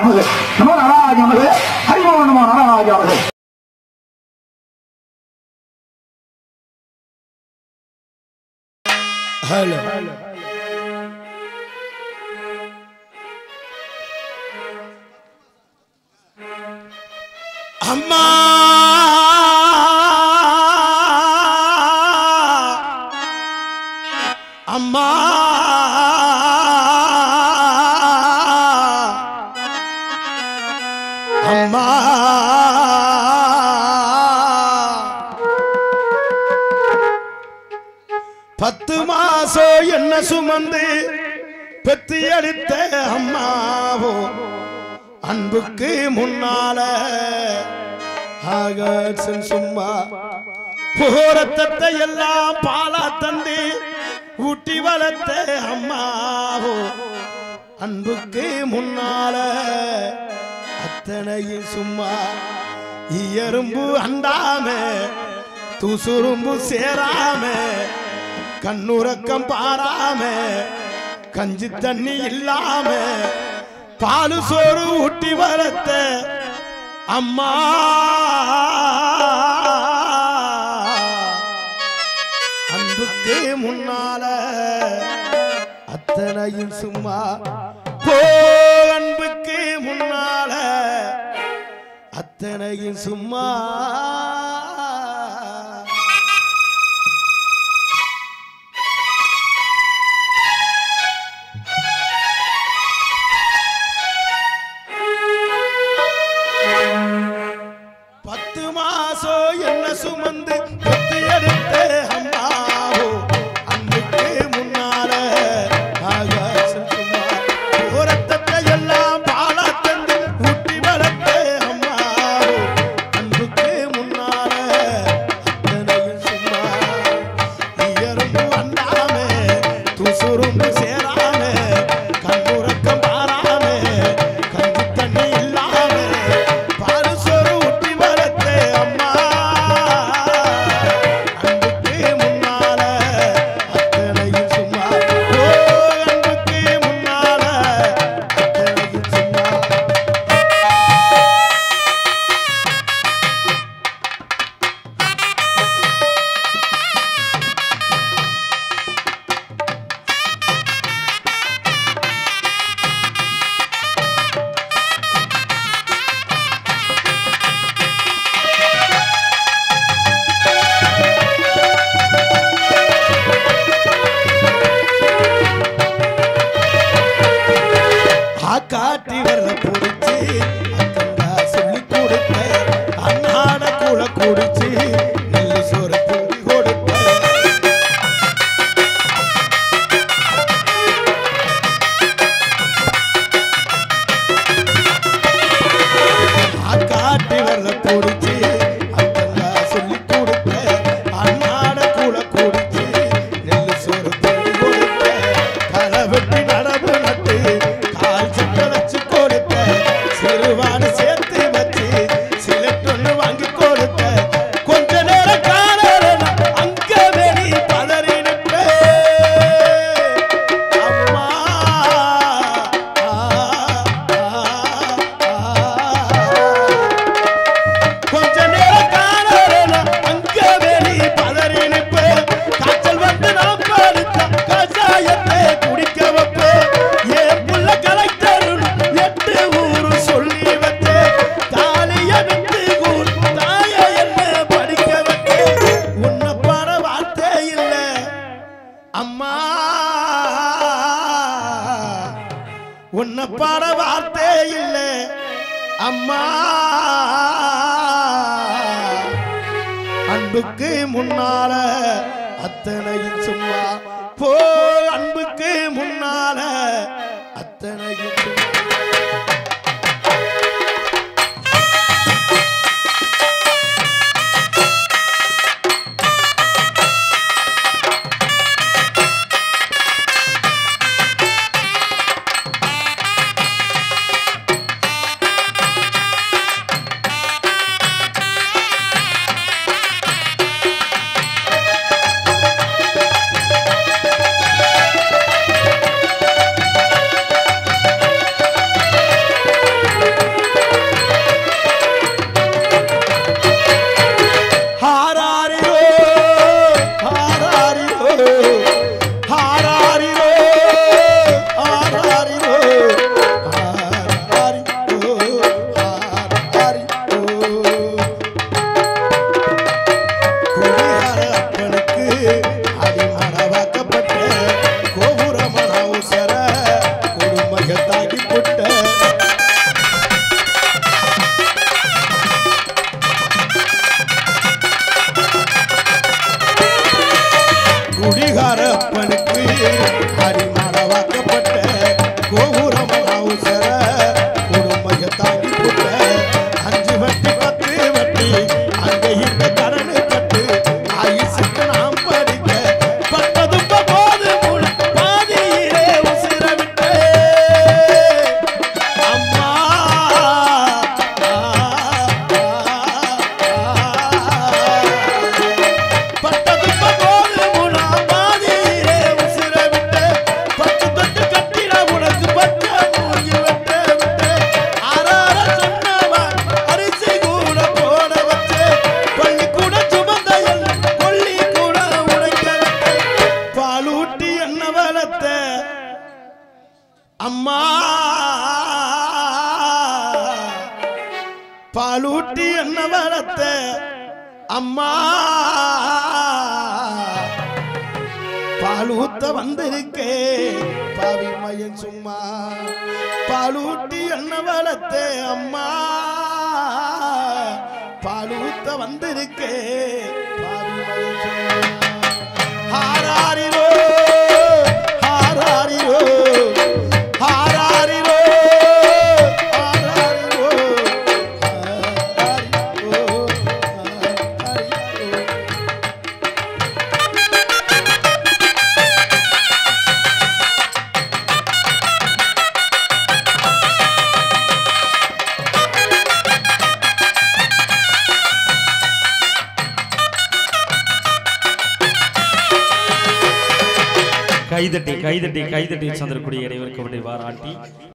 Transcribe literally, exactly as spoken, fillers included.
நமது நம நாராஜ நமது ஹரிமோ நம நாராஜ நமது. ஹலோ அம்மா அம்மா அம்மா பத்து மாசம் என்ன சுமந்து பெத்து எடுத்த அம்மாவோ அன்புக்கு முன்னால ஆகாசம் சும்மா போரத்தத்தை எல்லாம் பாலா தந்து ஊட்டி வளர்த்த அம்மாவோ அன்புக்கு முன்னால அத்தனையும் சும்மா எறும்பு அண்டாம தூசுரும்பு சேராம கண்ணுறக்கம் பாராம கஞ்சி தண்ணி இல்லாம பாலு சோறு ஊட்டி வளர்த்த அம்மா அன்புக்கு முன்னால அத்தனையும் சும்மா போ அன்புக்கு முன்னால அத்தனையும் சும்மா பத்து மாசம் என்ன சுமந்து பெத்து எடுத்த அம்மாவோ அன்புக்கு முன்னால ஆகாசம் சும்மா ஓரத்தத்தை எல்லாம் பாலா தந்து ஊட்டி வளர்த்த அம்மாவோ அன்புக்கு முன்னால அத்தனையும் சும்மா எறும்பு அண்டாம தூசுரும்பு சேராம கண்ணுறக்கம் பாராம கஞ்சி தண்ணி இல்லாம பாலு சோறு ஊட்டி வளர்த்த அம்மா அன்புக்கு முன்னால அத்தனையும் சும்மா ஓ அன்புக்கு முன்னால அத்தனையும் சும்மா. ஆக்காட்டி வரல குடிச்சு அக்கண்டா சொல்லி கொடுத்த அண்ணாட கூட குடிச்சு நெல்லு சோறு தூண்டி கொடுத்த ஆக்காட்டி வரல குடிச்சு அக்கண்டா சொல்லி கொடுத்த அண்ணாட கூட குடிச்சு நெல்லு சோறு தூண்டி கொடுத்த களை வெட்டி நடவு நட்டு கால் சட்டை வச்சு கொடுத்த சிறுவாடு சேர்த்து வச்சு சிலட்டொன்னு வாங்கி கொடுத்த கொஞ்ச நேரம் காணல அங்க வெளி பதறி நிற்பேன் அம்மா கொஞ்ச நேரம் காணல அங்க வெளி பதறி நிற்பேன் காய்ச்சல் வந்து நான் படுத்த கஷாயத்தை குடிக்க வைப்பேன் ஏன் புள்ள கலெக்டர் எட்டு ஊரு சொல்லி வச்சே தாலிய விட்டு ஊர் தாய என்ன படிக்க வச்சே உன்னை பாட வார்த்தை இல்ல அம்மா உன்னை பாட வார்த்தை இல்ல அம்மா அன்புக்கு முன்னால அத்தனையும் சும்மா போ அன்புக்கு முன்னால அத்தனையும் சும்மா. பாலூட்டி என்ன வளர்த்த அம்மா பாலூத்த வந்திருக்கே பாவி மயன் சும்மா பாலூட்டி என்ன வளர்த்த அம்மா பாலூத்த வந்திருக்கே பாவி மயன் சும்மா ஹாராரிரோ ஹாராரிரோ ஹாராரிரோ ஹாராரிரோ கைதட்டி கைதட்டி கைதட்டி சந்திரக்குடி இறைவருக்கு பாராட்டி